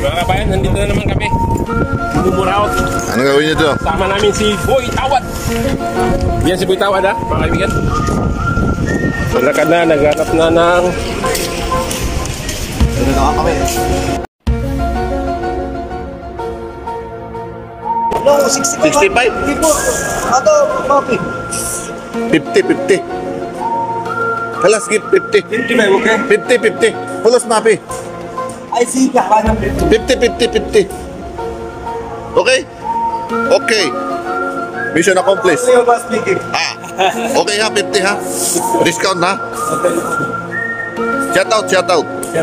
Mga kabayan, nandito na naman kami. Bumuraot. Ano gawin niyo to? Sama namin si Boy Tawad. Yan si Boy Tawad ha, mga kaibigan. Nalakad na, naghanap na ng... Ano na kami? No, 65. 65? Tipo, ato, papi. 50. Halas, skip 50. 55, okay? 50. Halas, mapi. I see ka, kaya 50. Okay? Okay. Mission accomplished. Sa'yo ba speaking? Okay ha, 50 ha. Discount ha. Shout out. Siya tao?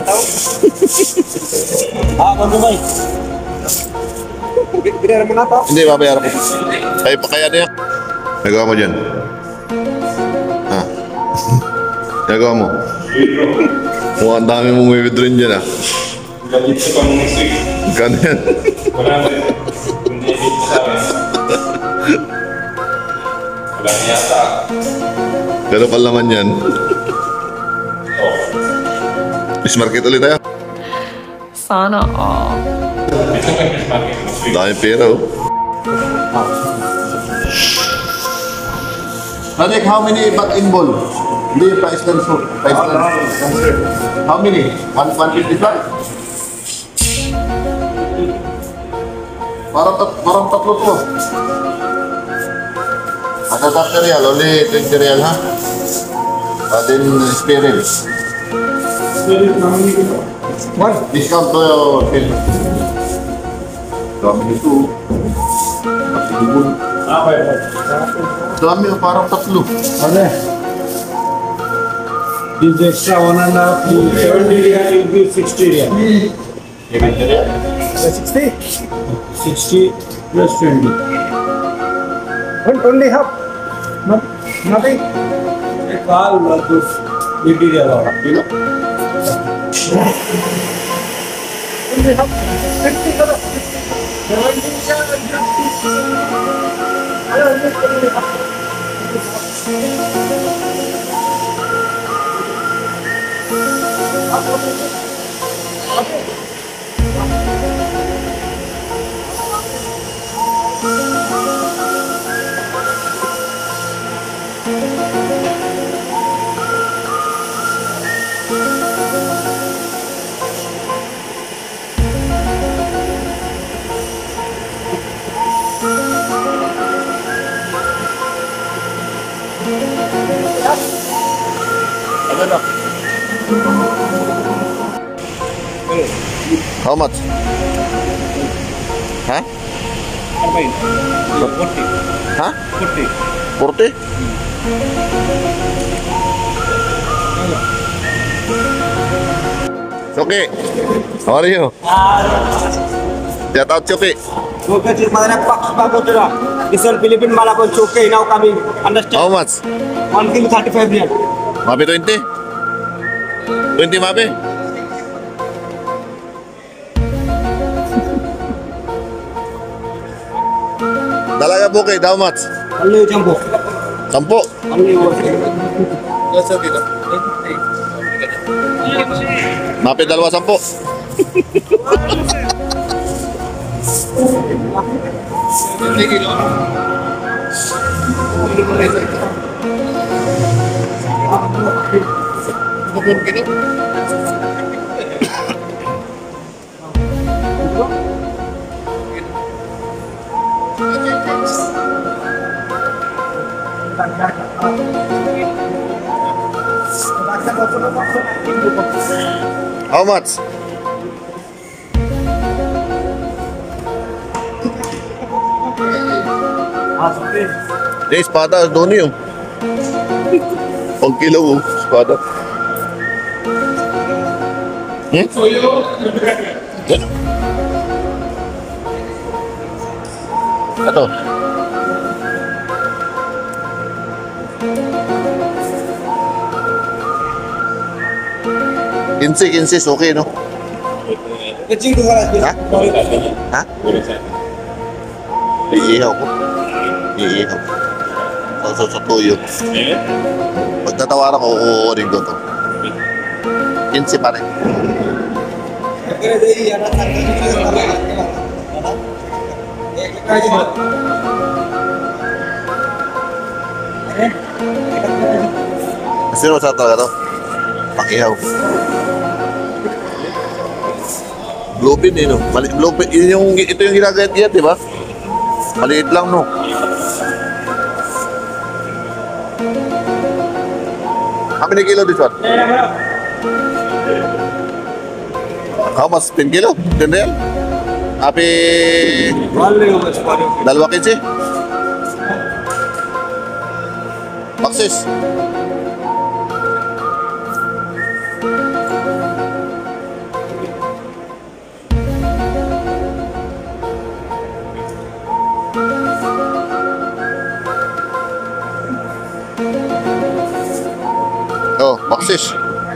Magumay. Binayaran mo na to? Hindi, babayaran ko. Ay, pakaya na yan. Nagawa mo dyan. Ha? Nagawa mo. Mukhang dami mong may withdrawn dyan ha. Galit sa pang next week. Gano'n yan. Wala na. Hindi dito sa amin. Wala na yata. Pero pala naman yan. Fish market ulit tayo. Sana all. Dito kayo fish market next week. Dami pera oh. Radek, how many back in ball? Hindi, price transfer. How many? 155? Parang tatlo to. Ada 30 real, only 20 real ha? And then spare ribs. What? Discount to your bill. Dami nito. Masilibon. Dami oh, parang tatlo. Ano? This extra 1.5, 70 real will be 60 real. 60? 60 plus 20. Only half. Nothing. It's all good. 80 real. Only half. 50 color. 70 How much? Hah? Ano ba yun? 40. Hah? 40. 40? Choki, how are you? Shout out Choki. Okay, just mother Pak bago tira. This one Philippine Malabon choke now coming. Understand? How much? 1 kilo 35 real. Mapi 20? 20 mapi? Dalaga bukid, how much? Only jumbo. 10? Only one. Mapi dalawa 10? How much? Ini espada Doni yung. 1 kilo espada. Ito. Kinsi, okay no? Kecil tu kan? Ha? Ha? Iihaw ko. Iihaw. Sa tuyo. Pag natawaran ko, kukunin ko to. 15 pa rin. Kira dari ya datang ke sini. Sino sa talaga to? Pakihaw. Bluepin eh, no? Bluepin, ito yung ginagayat-gayat, di ba? Maliit lang, no? How many kilo this one? How much? 10 kilo? 10 real? Happy... Dalawa kinsi? Paksis. Oh, baksis.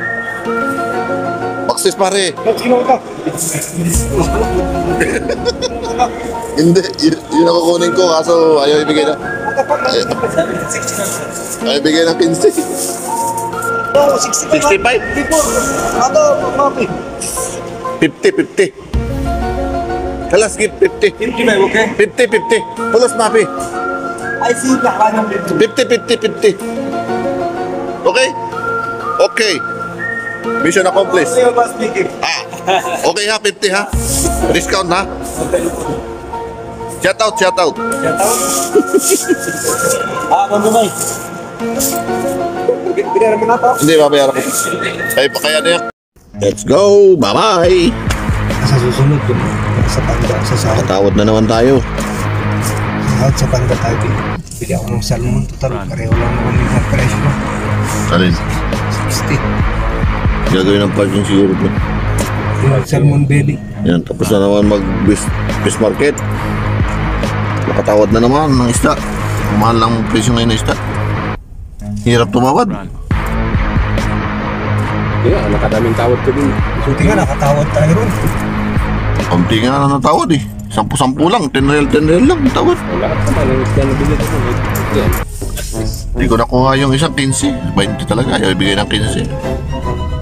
Baksis pare. Hindi, yun ang kukunin ko kaso ayaw ibigay na. Ayaw ibigay ng 15. 65? 50. Kalas give 50. 55, okay? 50. Tulos mapi. I see the hana 50. 50. Okay? Okay. Mission accomplished. Sa'yo ba speaking? Ah, okay ha, 50 ha. Discount ha. Shout out. Ya tahu? Bantu bay. Biar menata. Hindi, babayaran ko. Kaya na yan. Let's go. Bye-bye. Sa susunod dun, sa panda, sa sahod. Patawad na naman tayo. Sa panda tayo. Bili ako ng salmon total. Pareho lang naman yung presyo. Alin? 60. Gagawin ng parking siguro to. Yung salmon belly. Yan, tapos na naman mag-fish market. Nakatawad na naman ng isda. Mahal lang presyo ngayon ng isda. Hirap tumawad. Kaya, nakadaming tawad ko din. Buti nga nakatawad tayo ron. Kaunti nga na natawad eh. 10 lang. 10 real lang tawad. Wala ka naman ang isda na binili ko. Yan. Hindi ko nakuha yung isang 15. 20 talaga. Ayaw ibigay ng 15.